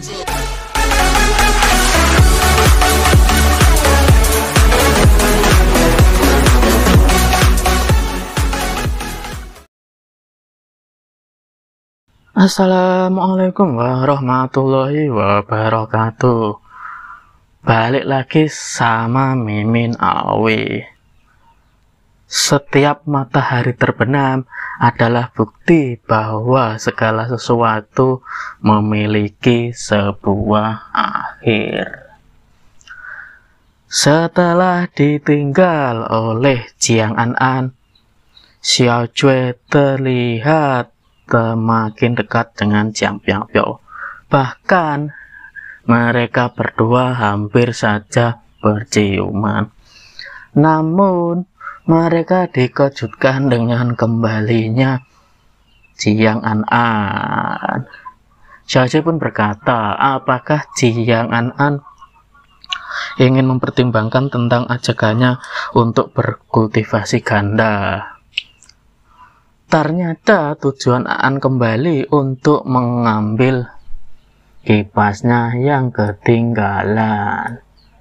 Assalamualaikum warahmatullahi wabarakatuh. Balik lagi sama Mimin Awi. Setiap matahari terbenam adalah bukti bahwa segala sesuatu memiliki sebuah akhir. Setelah ditinggal oleh Jiang An, Xiao Jue terlihat semakin dekat dengan Jiang Piao. Bahkan mereka berdua hampir saja berciuman. Namun mereka dikejutkan dengan kembalinya Jiang An. Xiao Jue pun berkata, apakah Jiang An ingin mempertimbangkan tentang ajakannya untuk berkultivasi ganda. Ternyata tujuan Aan kembali untuk mengambil kipasnya yang ketinggalan.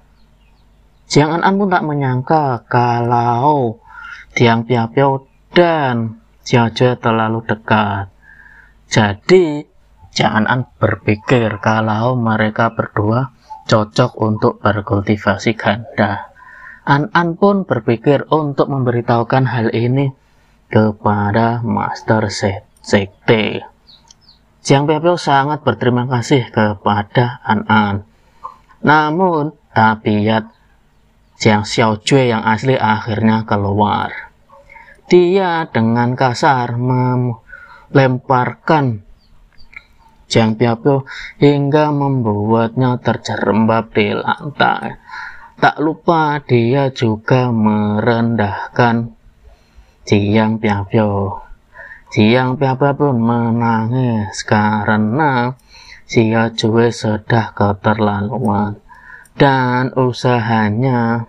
Jiang An pun tak menyangka kalau Jiang Piao dan Xiao Jue terlalu dekat. Jadi Jiang An berpikir kalau mereka berdua cocok untuk berkultivasi ganda. An pun berpikir untuk memberitahukan hal ini kepada Master Sekte. Jiang Piao sangat berterima kasih kepada An. Namun tabiat Jiang Xiao Jue yang asli akhirnya keluar. Dia dengan kasar melemparkan Jiang Piao hingga membuatnya terjerembab di lantai. Tak lupa dia juga merendahkan Jiang Piao. Jiang Piao pun menangis karena Xiao Jue sudah keterlaluan dan usahanya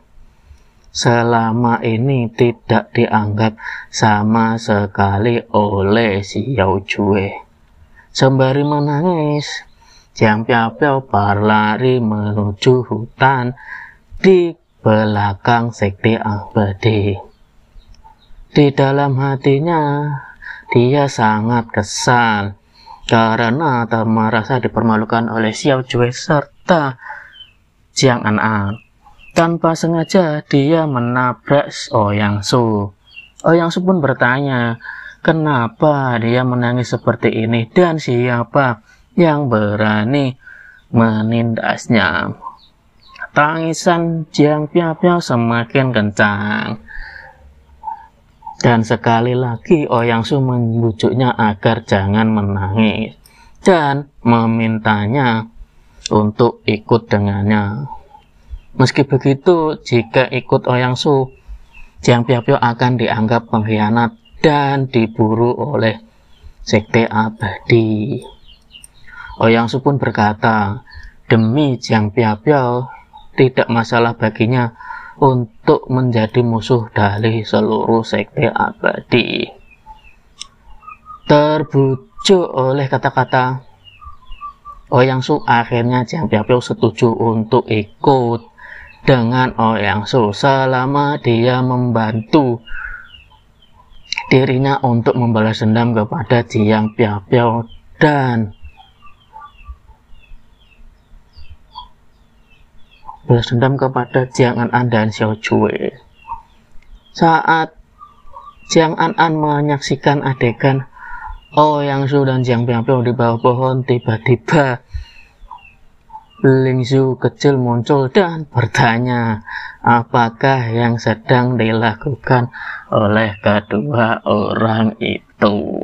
selama ini tidak dianggap sama sekali oleh Xiao Jue. Sembari menangis, Jiang Piao berlari menuju hutan di belakang Sekte Abadi. Di dalam hatinya, dia sangat kesal karena merasa dipermalukan oleh Xiao Jue serta Jiang An. Tanpa sengaja, dia menabrak Ouyang Su. Ouyang Su pun bertanya, kenapa dia menangis seperti ini dan siapa yang berani menindasnya. Tangisan Jiang Piao semakin kencang. Dan sekali lagi Ouyang Su membujuknya agar jangan menangis dan memintanya untuk ikut dengannya. Meski begitu, jika ikut Ouyang Su, Jiang Piao akan dianggap pengkhianat dan diburu oleh Sekte Abadi. Ouyang Su pun berkata, demi Jiang Piao tidak masalah baginya untuk menjadi musuh dari seluruh Sekte Abadi. Terbujuk oleh kata-kata Ouyang Su, akhirnya Jiang Piao setuju untuk ikut dengan Ouyang Su selama dia membantu dirinya untuk membalas dendam kepada Jiang Piao dan balas dendam kepada Jiang An dan Xiao Jue. Saat Jiang An menyaksikan adegan Ouyang Su dan Jiang Piao di bawah pohon, tiba-tiba Ling Zhu kecil muncul dan bertanya apakah yang sedang dilakukan oleh kedua orang itu.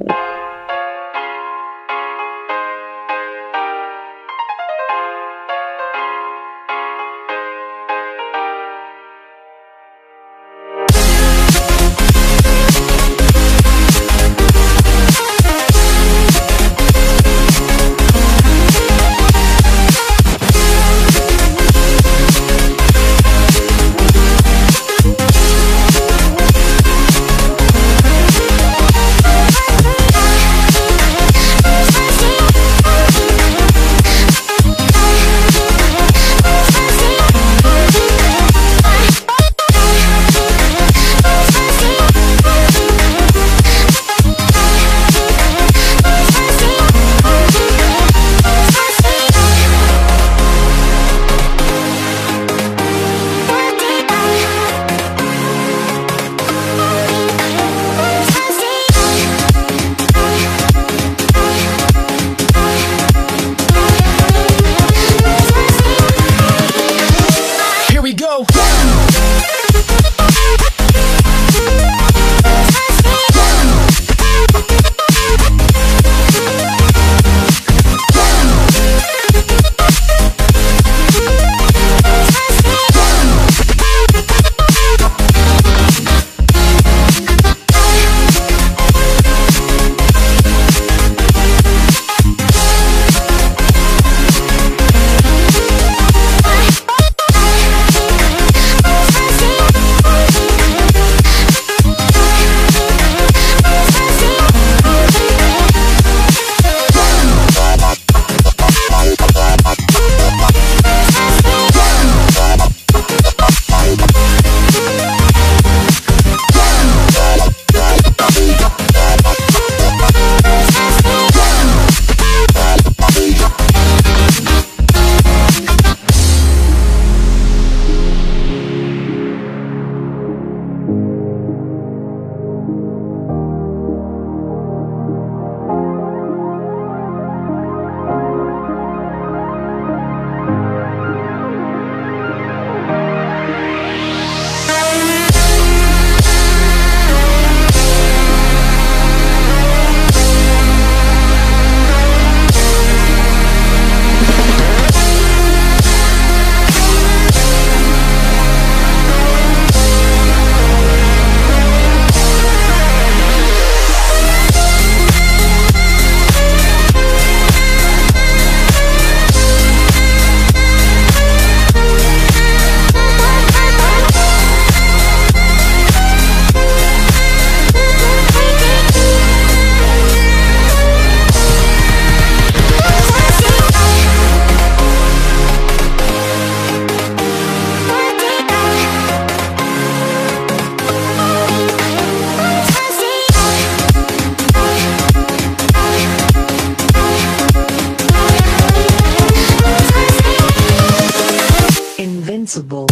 invincible.